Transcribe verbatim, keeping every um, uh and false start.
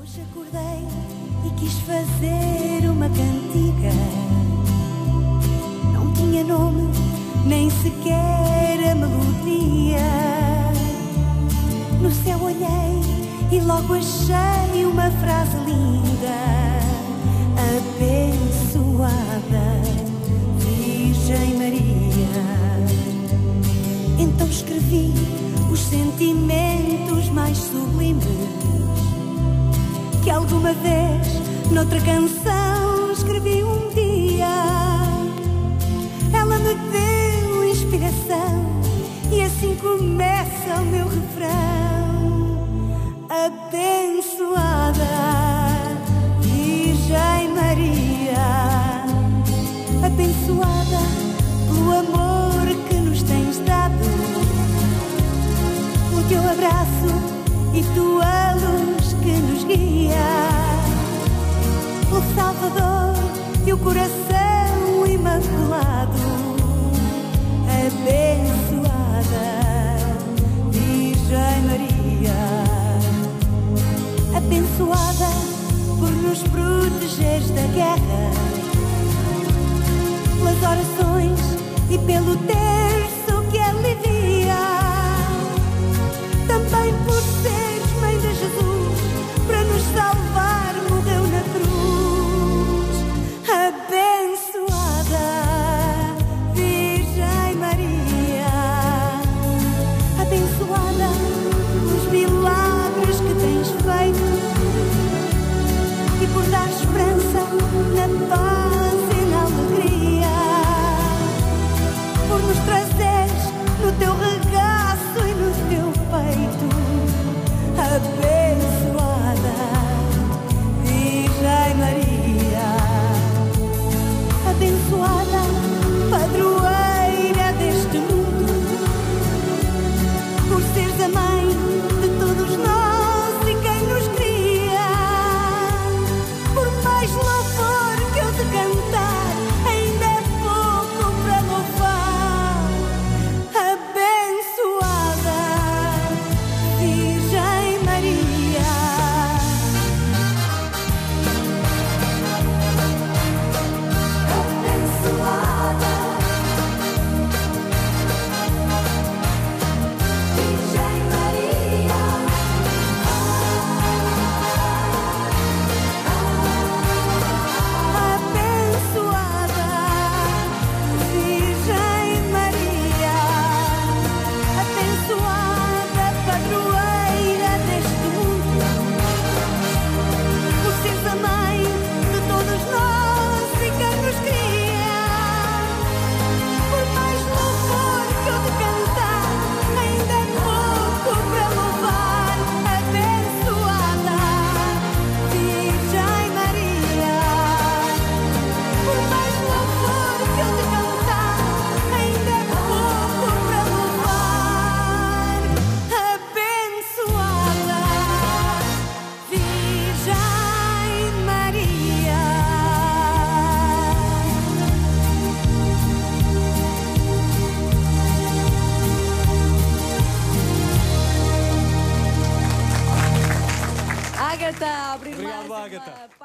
Hoje acordei e quis fazer uma cantiga. Não tinha nome, nem sequer a melodia. No céu olhei e logo achei uma frase linda. Abençoada Virgem Maria. Então escrevi os sentimentos mais sublimes que alguma vez noutra canção escrevi um dia. Ela me deu inspiração e assim começa o meu refrão. Abençoada Virgem Maria, abençoada pelo amor que nos tens dado, pelo teu abraço e tua luz que nos guia, o Salvador e o coração imaculado. Abençoada Virgem Maria, abençoada por nos protegeres da guerra, pelas orações e pelo terço que alivia, também por seres mãe de Jesus, para nos salvar morreu na cruz. Abençoada Virgem Maria, abençoada pelos milagres que tens feito e por dar esperança na paz e na alegria, por nos trazeres no teu regaço e no teu peito. Abençoada Virgem Maria, abençoada padroeira deste mundo, por seres a mãe de todos nós e quem nos cria. Por mais louvor que eu te cantar, ainda é pouco para louvar. Abençoada Virgem Maria, abençoada Virgem Maria, abençoada Virgem Maria, abençoada padroeira deste mundo, por seres a mãe de todos nós e quem nos cria. Por mais louvor que eu te cantar, ainda é pouco para louvar. Abençoada Virgem Maria, por mais louvor que eu te cantar, ainda é pouco para louvar. Abençoada Virgem Maria. Ágata, obrigada. Obrigado, Ágata.